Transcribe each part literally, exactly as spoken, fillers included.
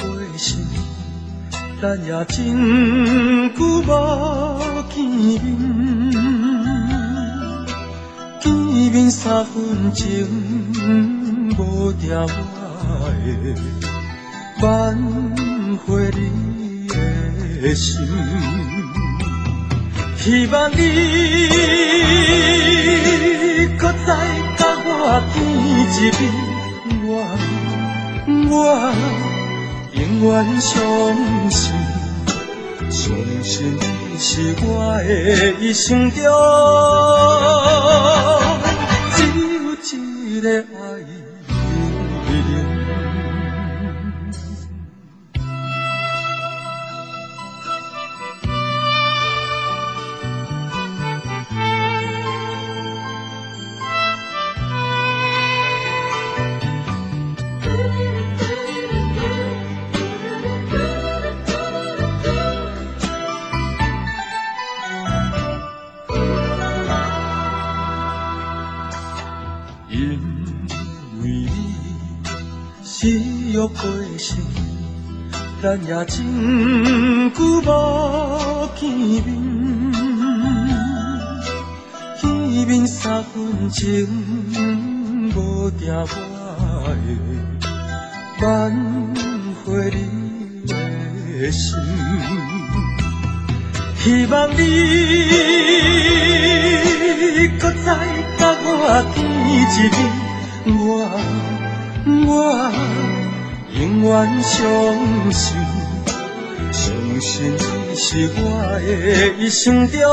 心，咱也真久无见面，见面三分钟，无定我会挽回你的心。希望你搁再甲我见一面，我我永远相信，相信你是我的一生中只有一个爱人。约过时，咱也真久无见面，见面三分钟，无定我会挽回你的心。希望你搁再甲我见一面，我我。永远相信，相信你是我的一生中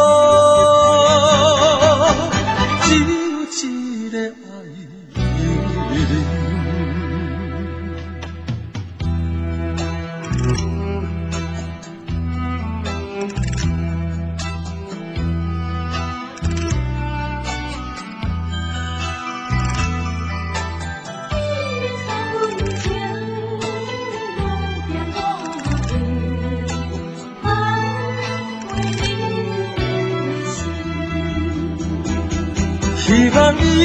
只有一个爱人。希望你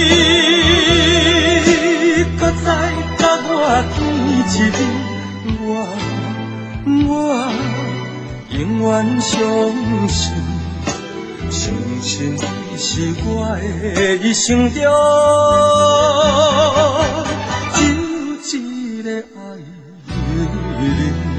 搁再甲我见一面，我我永远相信，相信你是我的一生中只有一个爱人。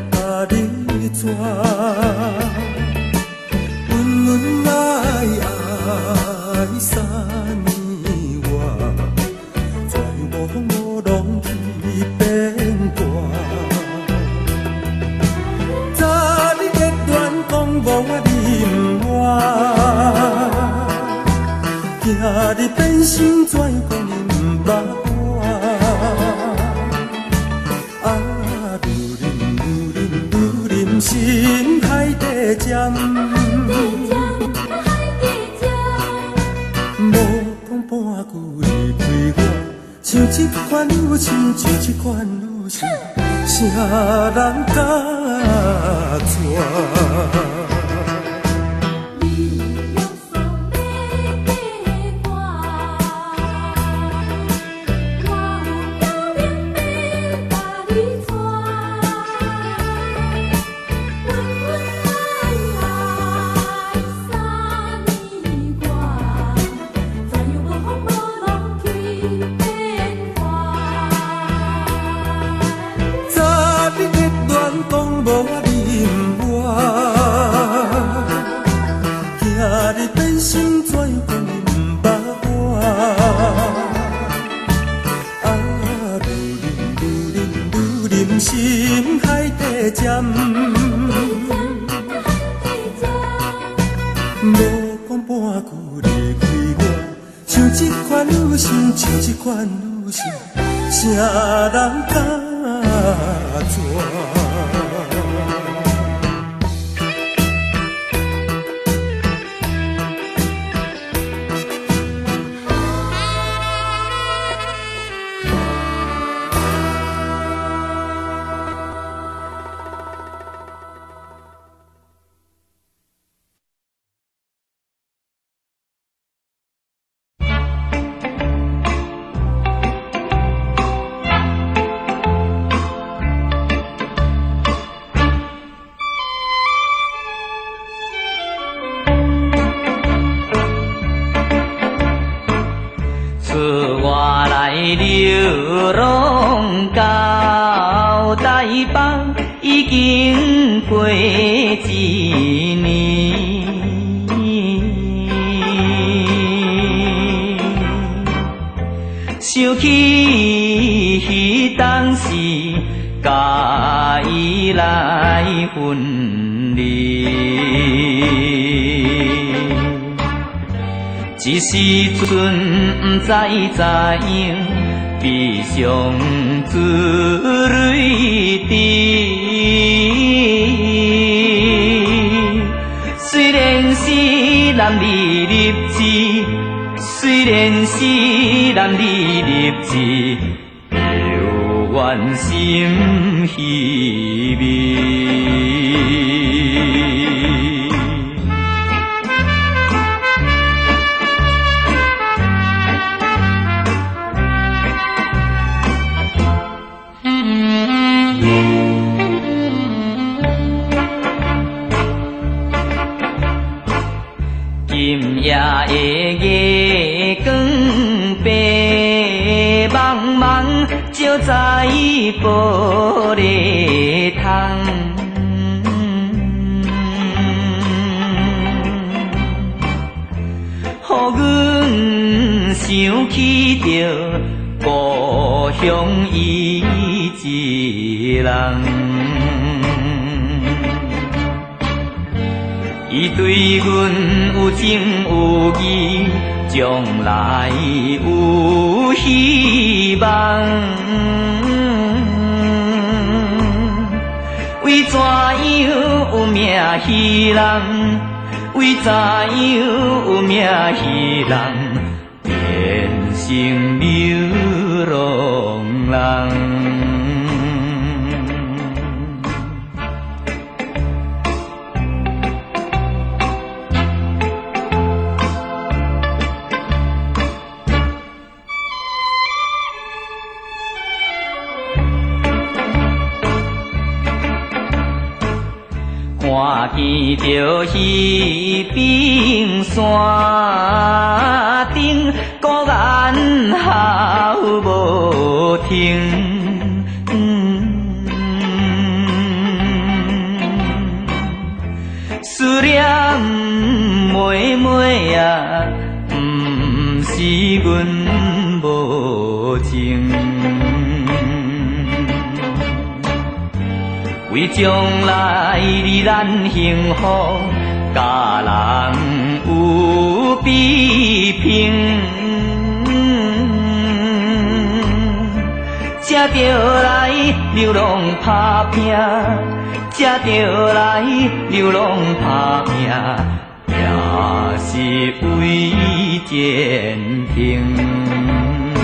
温温爱爱。 你变心怎讲你毋捌我？啊，愈啉愈啉愈啉，心海底针。无讲半句离开我，像这款女情，像这款女情，啥人敢娶？心海底针，无讲半句离开我，像这款女性，像这款女性，啥人敢娶？ 流浪到台北已经过一年，想起彼当时甲伊来分离，一时阵不知怎样。悲伤自泪滴，虽然是男儿立志，虽然是男儿立志，犹原心稀微。今夜的月光白茫茫，照在玻璃窗，予阮想起着故乡伊一人。伊对阮有情有义，将来有希望。为怎样有命稀人？为怎样有命稀人？变成流浪人。看见着彼冰山顶，孤雁号无停。思念妹妹啊，不是阮无情。为将来的咱幸福，甲人有比平，才着来流浪打拼，才着来流浪打拼，也是为前程。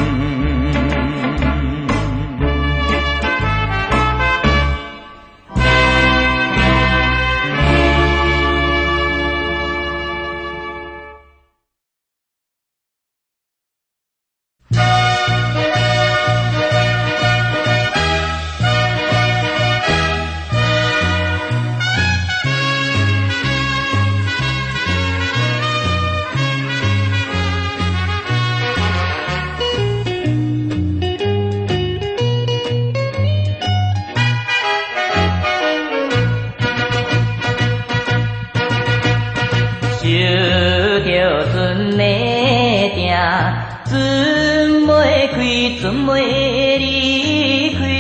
船袂离开，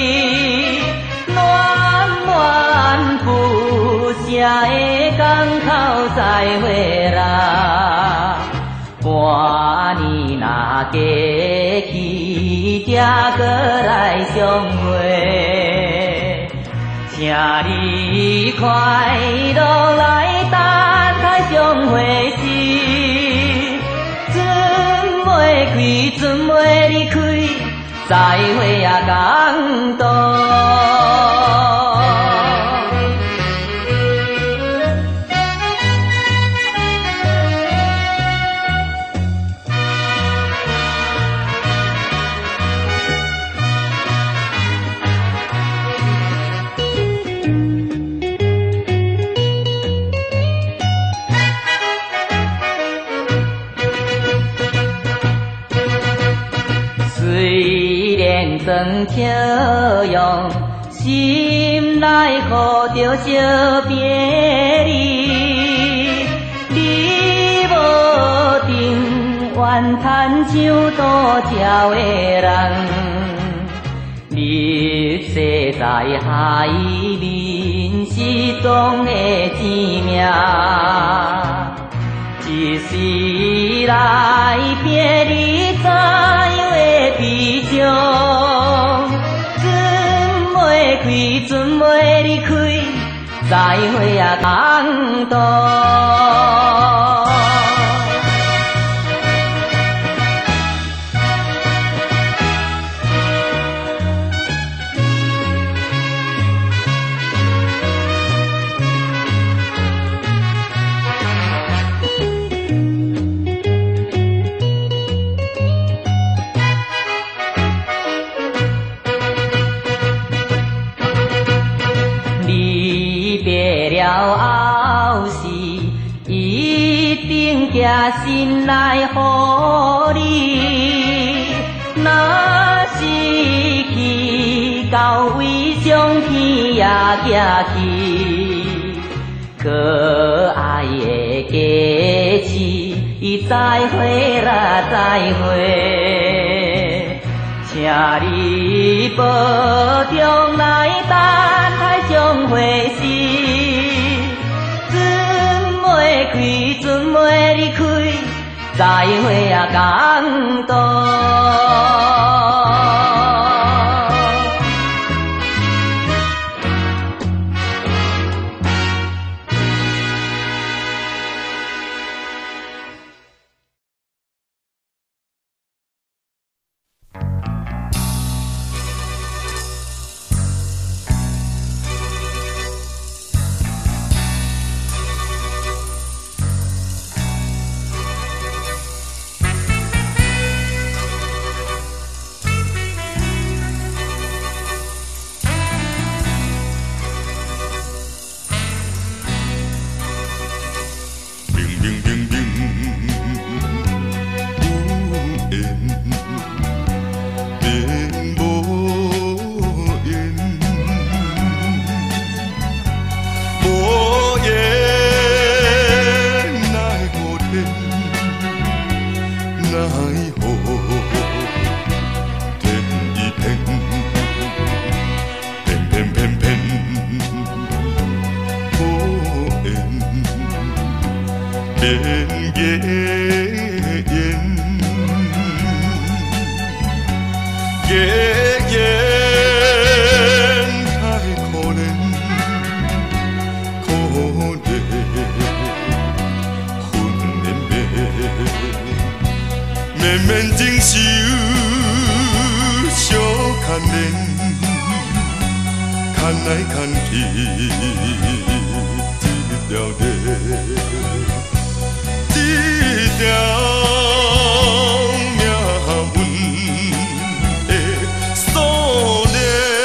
暖暖不舍的港口再会啦。半年若过去，才搁来相会，请你快乐来等待相会时。 袂开，船袂离开，再会也港岛。装笑容，心内抱着惜别离。你无定愿叹像渡桥的人，你驶在海面是总的生命。 一时来别离，怎样会悲伤？船袂开，船袂离开，再会也港岛。 了后是一定寄信来予你，若是去到位上天也寄去，可爱的佳期，再会啦再会，请你保重来等待相会时。 开，船袂离开，再会也港岛。 连夜绵绵情愁小牵连，牵来牵去一条线，一条命运的锁链。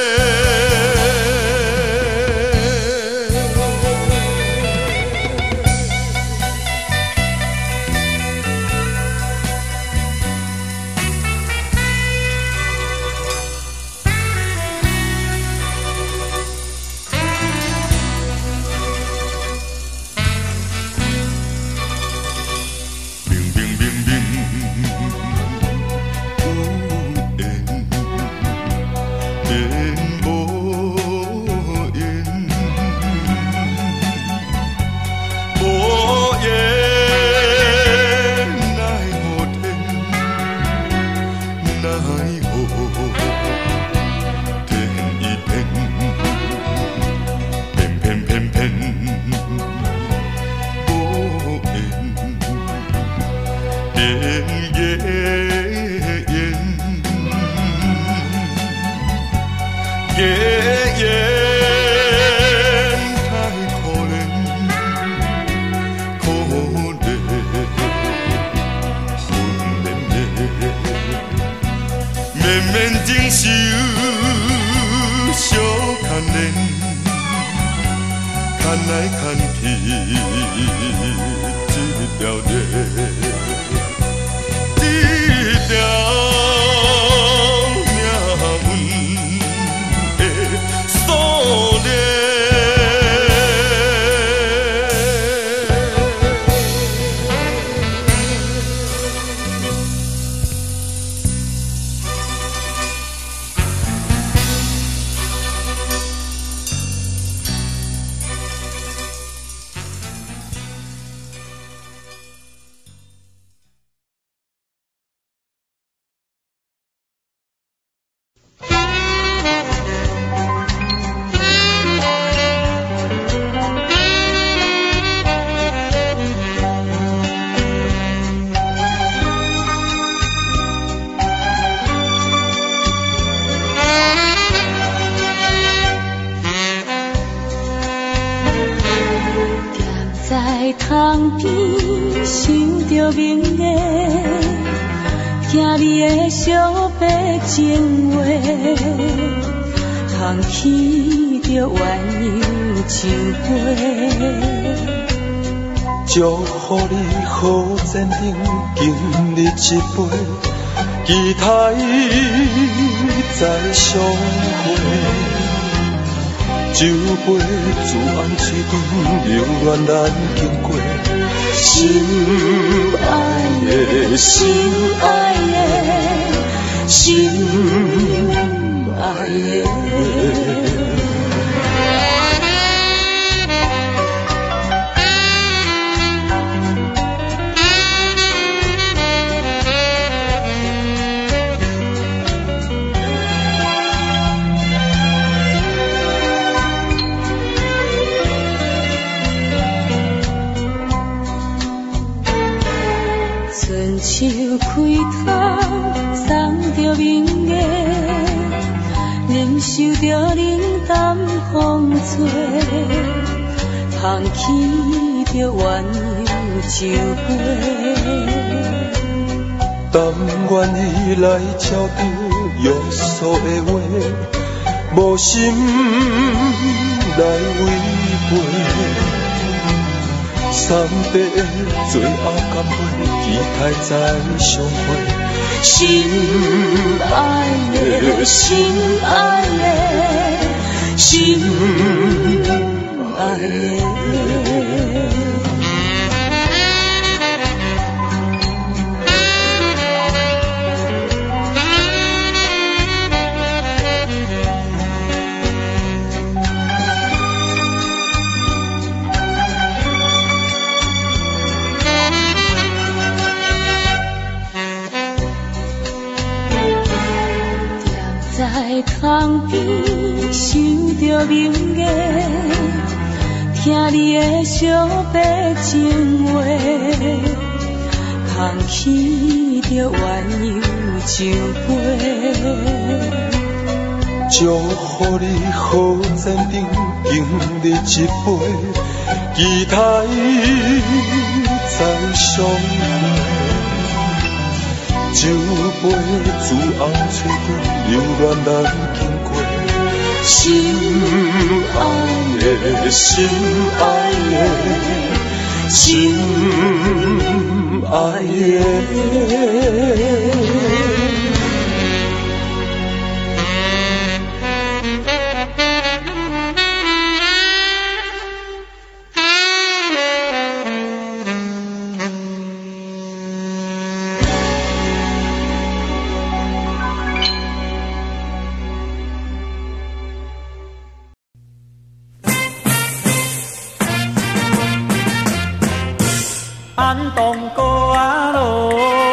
窗边想着明月，听你的小白情话，空起着鸳鸯情花。 祝福你好前程，今日一杯，期待再相会。酒杯自红水长，永远咱经过。心爱的，心爱的，心爱的。 手开窗，送着明月，忍受着冷淡风吹，捧起着鸳鸯酒杯。 但愿你来照着约束的话，无心来违背。三杯最后干杯，期待再相会。心爱的，心爱的，心爱的。在窗边想着明月，听你的小白情话， 空起着鸳鸯情杯。 祝福你好前程经历一杯，期待再相会。酒杯自后吹过，流恋人经过，心爱的，心爱的，心爱的。 安东哥啊咯，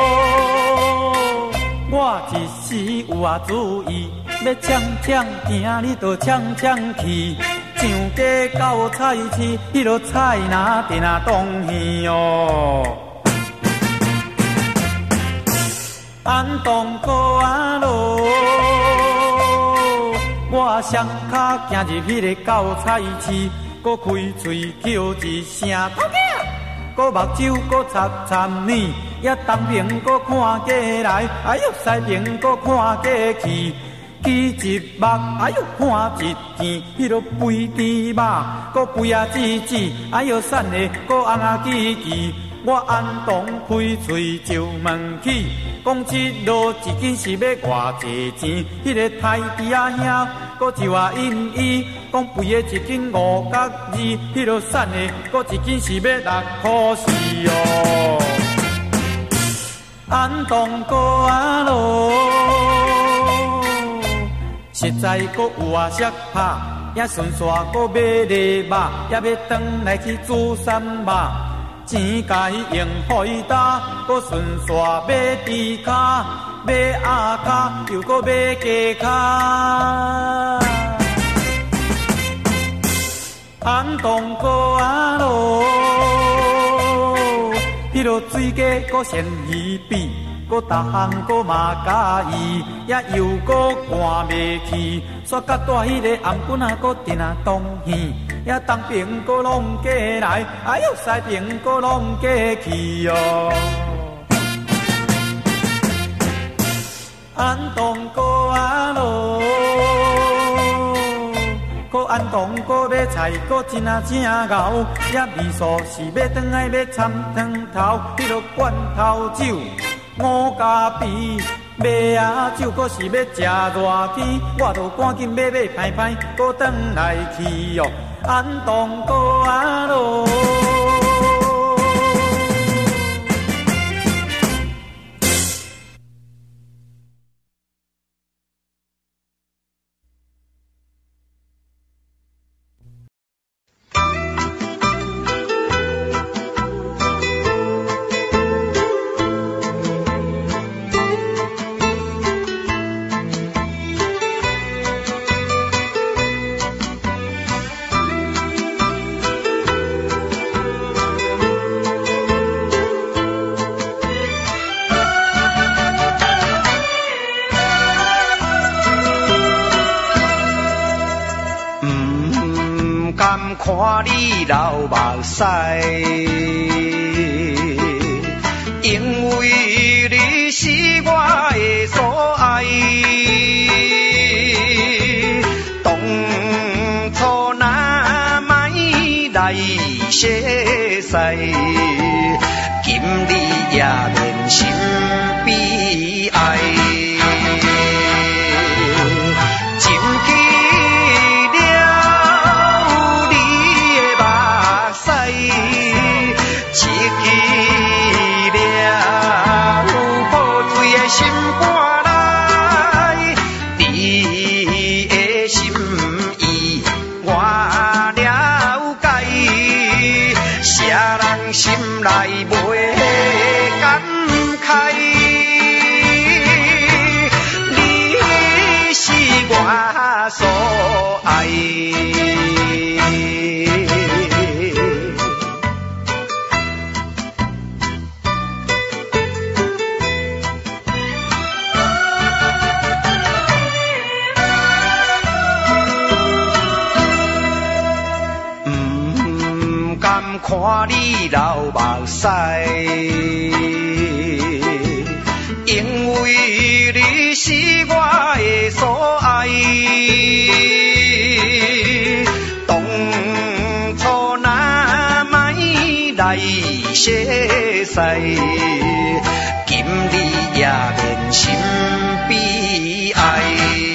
我一时有啊主意，要抢抢行你就抢抢去，上街到菜市，迄落菜哪地哪东去哦。安东哥啊咯，我双脚行入迄个到菜市，搁开嘴叫一声头家。搁目睭搁插插呢，也东边搁看过来，哎呦西边搁看过去，举一目，哎呦看一见，迄落肥猪肉，搁肥啊子子，哎呦瘦的搁红啊叽叽，我安东开嘴就问起，讲一路一斤是要偌济钱？迄个太弟啊兄，搁就啊因伊，讲肥的一斤五角二，迄落瘦的搁一斤是要六块四哦。安东哥啊咯，实在搁有啊色拍，也顺线搁买礼物，也要转来去煮三肉。钱家用互伊打，搁顺线买猪脚，买鸭脚，又搁买鸡脚。安东哥啊咯，迄落水鸡搁鲜鱼比，搁逐项搁嘛介意，也又搁赶袂去，煞甲大迄个红棍啊，搁直啊东耳。也东边搁拢过来，哎呦西边搁拢过去哦。安东哥啊咯，搁安东搁买菜，搁真啊正牛，也味素是要转来要掺汤头，迄落罐头酒五加皮。买啊酒，搁是要食热天，我著赶紧买买歹歹，搁转来去哟。安东哥啊咯， 看你流目屎，因为你是我的所爱。当初若莫来写誓，今日也免心悲哀。心内袂感慨，你是我所爱。 看你流目屎，因为你是我的所爱。当初若莫来写西，今日也免心悲哀。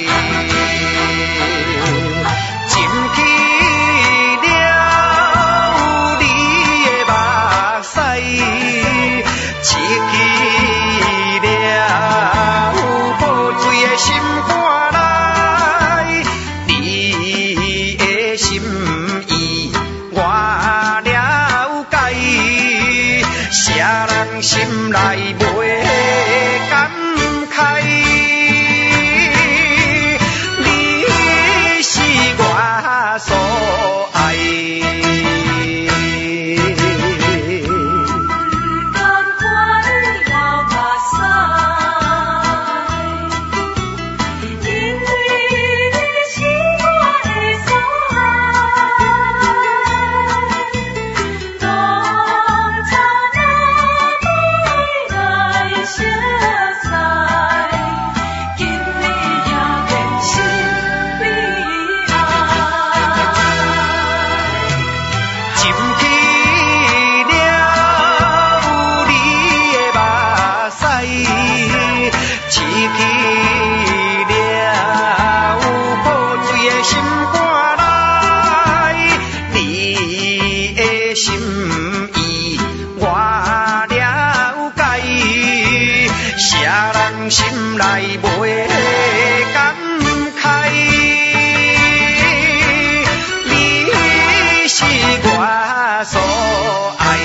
心内袂感慨，你是我所爱。 甘看你流目屎，因为你是我的所爱。当初心内袂感慨，你是我所爱。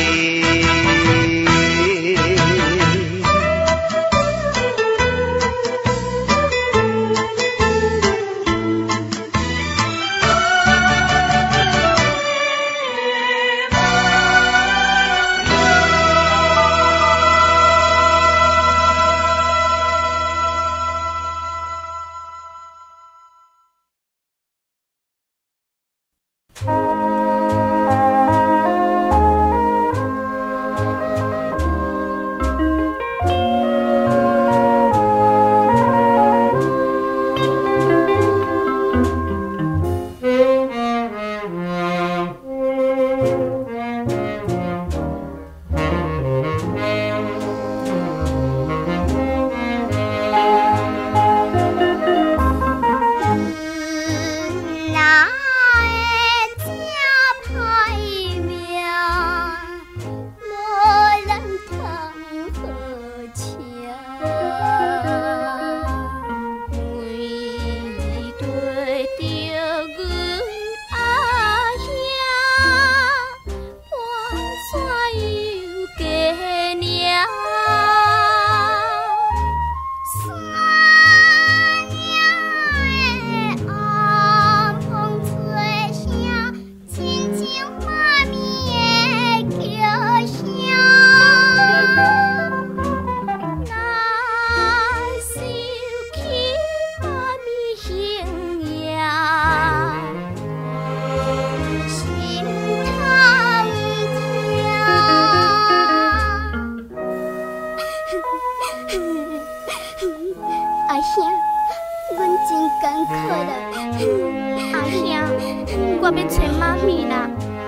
我要找妈咪啦。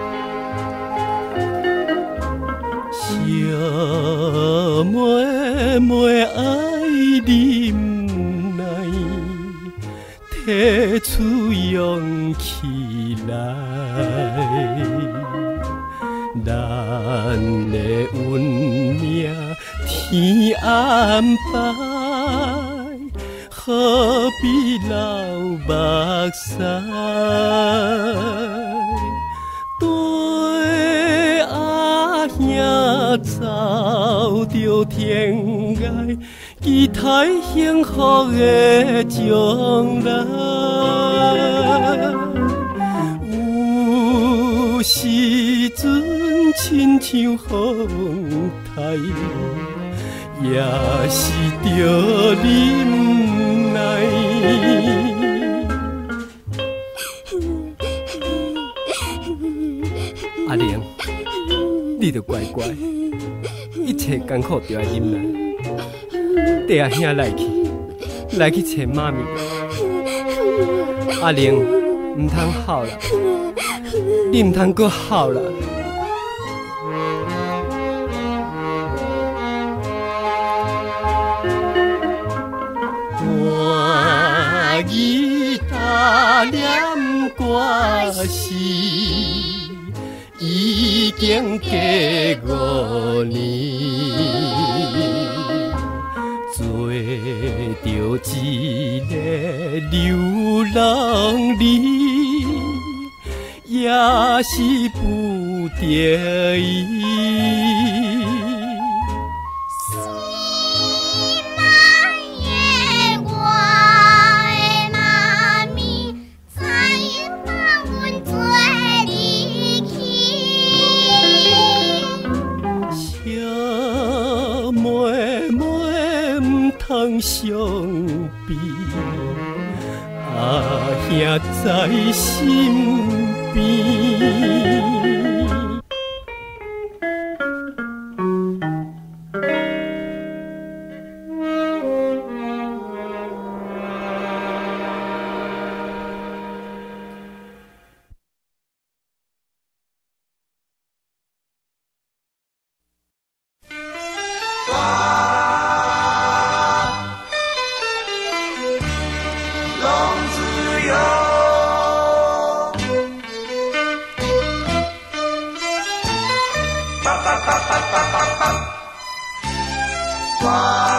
什么没爱忍耐，提出勇气来，咱的运命天安排，何必流目屎？对阿兄走着天涯，期待幸福的将来。有时阵亲像风台，也是着忍耐。阿玲， 你就乖乖，一切艰苦就要忍耐。弟啊兄来去，来去找妈咪。阿玲，唔通哭啦，你唔通搁哭啦。我已打念歌诗，已经过五年，做着一个流浪你，也是不得已。伤悲，阿兄在身边。 哇！